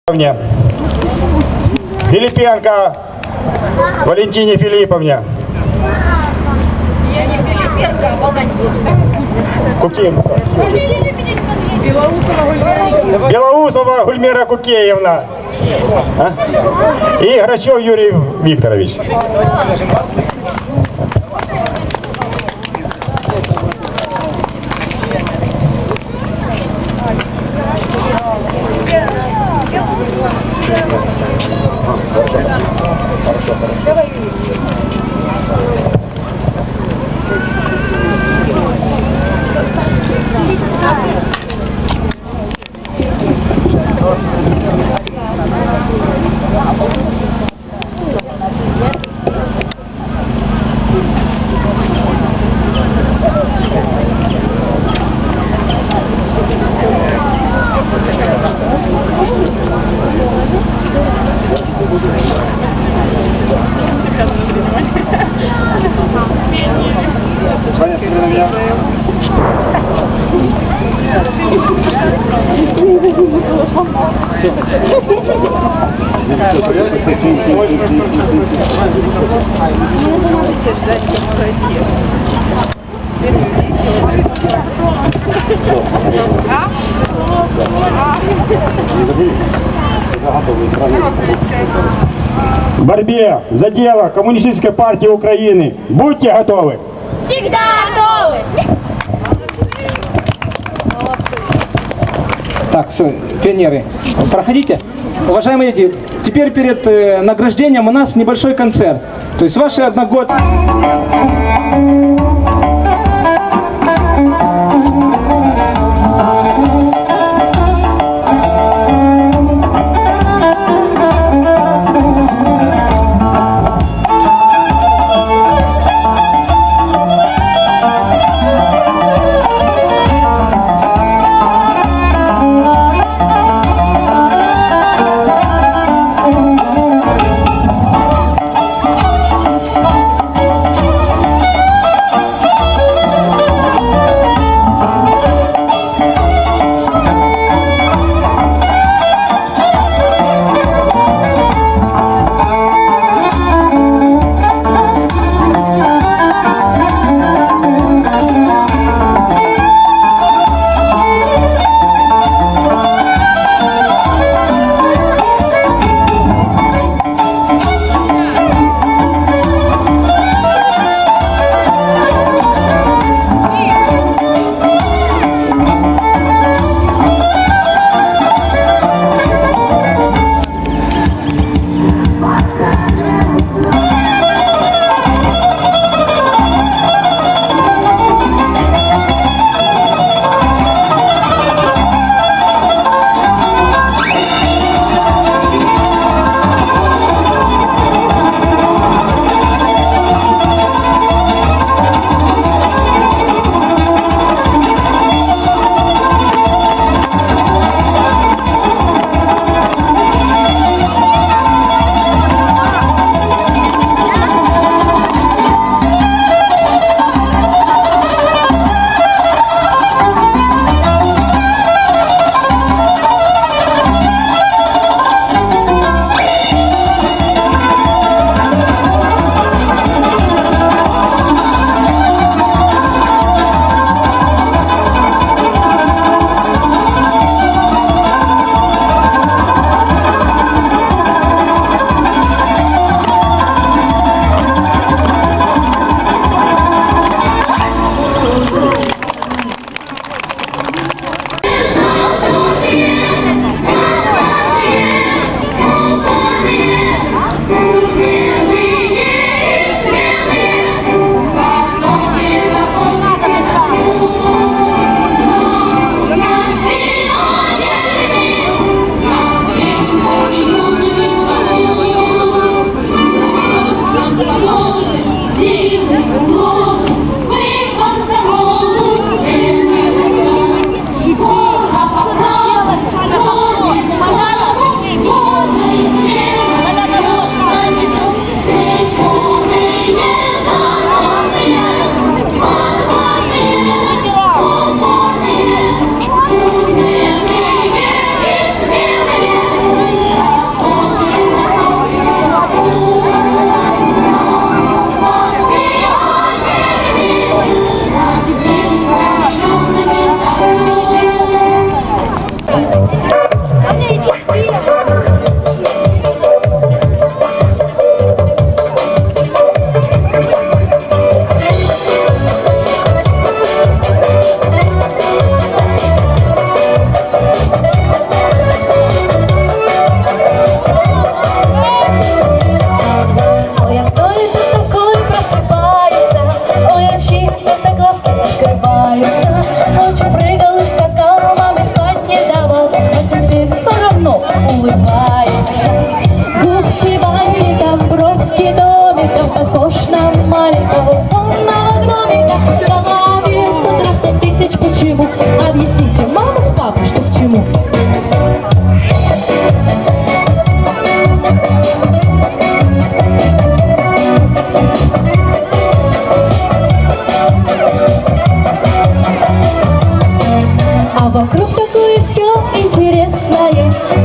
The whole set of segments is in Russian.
Филипенко Валентине Филипповне. Я не Филипенко, а Володька. Кукеенко. Белоусова Гульмира Кукеевна. И Грачев Юрий Викторович. В борьбе за дело Коммунистической партии Украины будьте готовы. Всегда готовы. Так, все, пионеры, проходите. Уважаемые дети, теперь перед награждением у нас небольшой концерт. То есть ваши одногодки...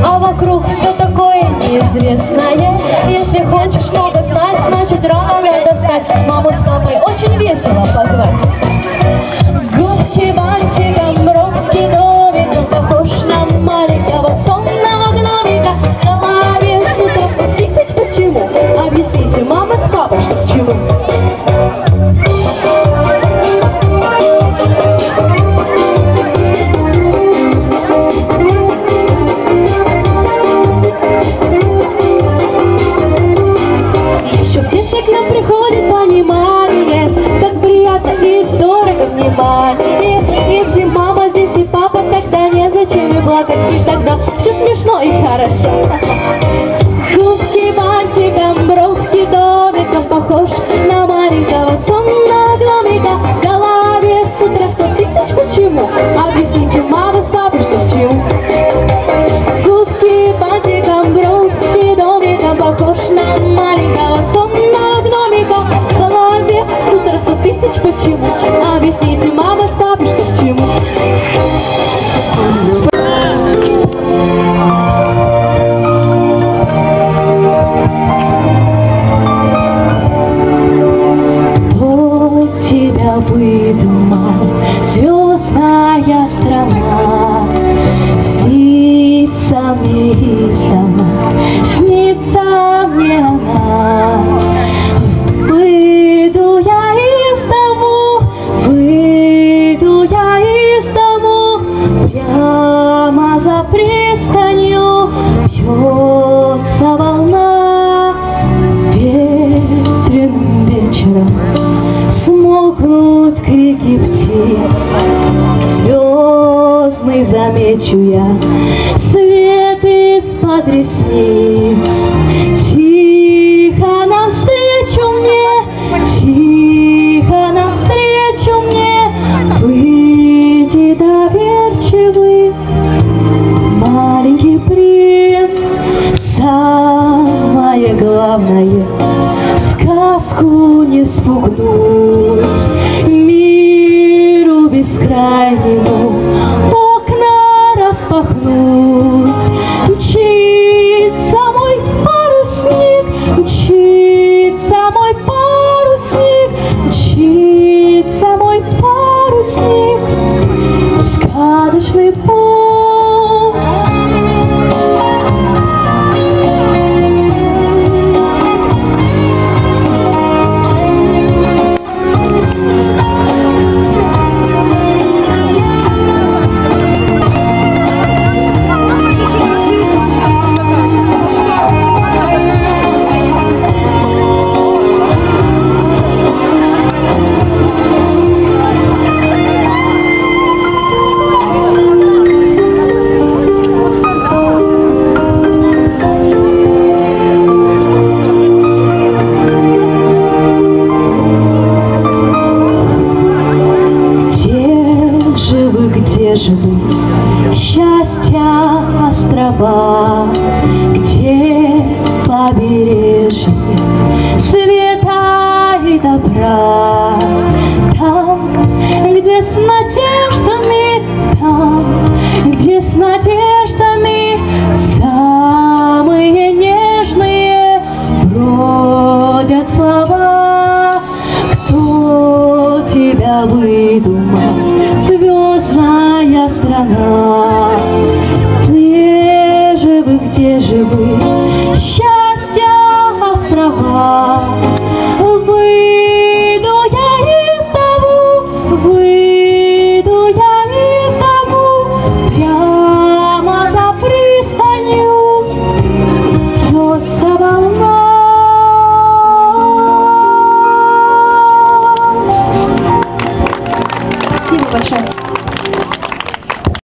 а вокруг все такое неизвестное. Если хочешь много знать, значит рано надо встать. Маму с папой очень весело позвать. Губки бантиком, бровки домиком, похож на маленького сонного гномика. На голове с утра 100 тысяч почему? Объясните, мама с папой, что к чему? Еще в детстве к нам приходит понимание, как приятно и дорого внимание. Если мама здесь и папа, тогда незачем и плакать, и тогда все смешно и хорошо. Губки бантиком, бровки домиком, похож на маленького сонного гномика. В голове с утра 100 тысяч почему? Объясните, мама с папой, что к чему? Губки бантиком, бровки домиком, похож на маленького сонного гномика. В голове с утра 100 тысяч почему? Объясните, мама с папой, что к чему? Кто тебя выдумал, звездная страна? Снится мне издавна, снится мне она. Выйду я из дому, выйду я из дому, прямо за пристанью бьется волна. Ветреным вечером смолкнут крики птиц, звездный замечу я свет из-под ресниц.